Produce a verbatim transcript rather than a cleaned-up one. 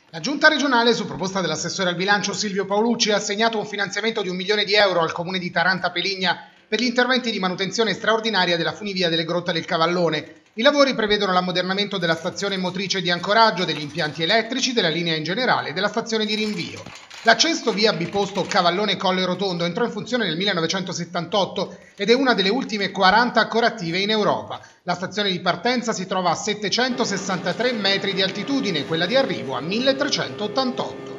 La Giunta regionale, su proposta dell'assessore al bilancio Silvio Paolucci, ha assegnato un finanziamento di un milione di euro al comune di Taranta Peligna per gli interventi di manutenzione straordinaria della funivia delle Grotte del Cavallone. I lavori prevedono l'ammodernamento della stazione motrice di ancoraggio, degli impianti elettrici, della linea in generale e della stazione di rinvio. L'accesso via biposto Cavallone Colle Rotondo entrò in funzione nel millenovecentosettantotto ed è una delle ultime quaranta ancora attive in Europa. La stazione di partenza si trova a settecentosessantatré metri di altitudine, quella di arrivo a milletrecentottantotto.